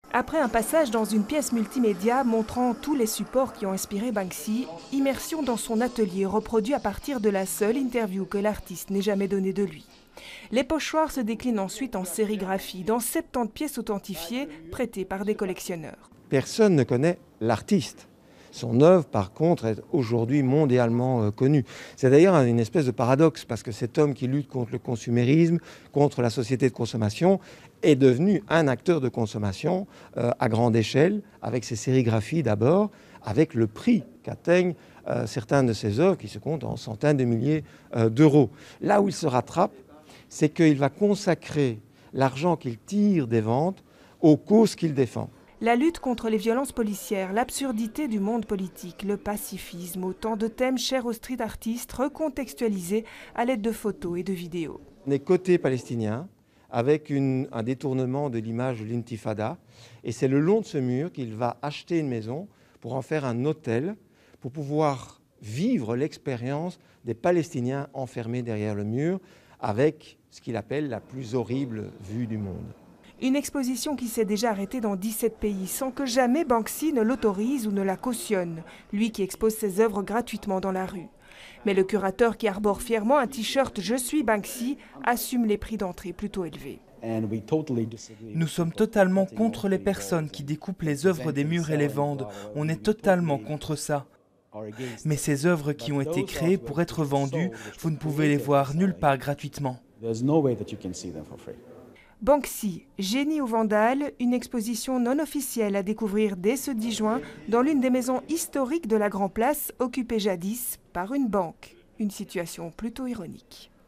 Après un passage dans une pièce multimédia montrant tous les supports qui ont inspiré Banksy, immersion dans son atelier reproduit à partir de la seule interview que l'artiste n'ait jamais donnée de lui. Les pochoirs se déclinent ensuite en sérigraphie dans 70 pièces authentifiées prêtées par des collectionneurs. Personne ne connaît l'artiste. Son œuvre, par contre, est aujourd'hui mondialement connue. C'est d'ailleurs une espèce de paradoxe, parce que cet homme qui lutte contre le consumérisme, contre la société de consommation, est devenu un acteur de consommation à grande échelle, avec ses sérigraphies d'abord, avec le prix qu'atteignent certaines de ses œuvres, qui se comptent en centaines de milliers d'euros. Là où il se rattrape, c'est qu'il va consacrer l'argent qu'il tire des ventes aux causes qu'il défend. La lutte contre les violences policières, l'absurdité du monde politique, le pacifisme, autant de thèmes chers aux street artistes recontextualisés à l'aide de photos et de vidéos. On est côté palestinien, avec un détournement de l'image de l'intifada. Et c'est le long de ce mur qu'il va acheter une maison pour en faire un hôtel, pour pouvoir vivre l'expérience des Palestiniens enfermés derrière le mur, avec ce qu'il appelle la plus horrible vue du monde. Une exposition qui s'est déjà arrêtée dans 17 pays sans que jamais Banksy ne l'autorise ou ne la cautionne, lui qui expose ses œuvres gratuitement dans la rue. Mais le curateur qui arbore fièrement un t-shirt « Je suis Banksy » assume les prix d'entrée plutôt élevés. Nous sommes totalement contre les personnes qui découpent les œuvres des murs et les vendent. On est totalement contre ça. Mais ces œuvres qui ont été créées pour être vendues, vous ne pouvez les voir nulle part gratuitement. Banksy, génie ou vandale, une exposition non officielle à découvrir dès ce 10 juin dans l'une des maisons historiques de la Grand Place, occupée jadis par une banque. Une situation plutôt ironique.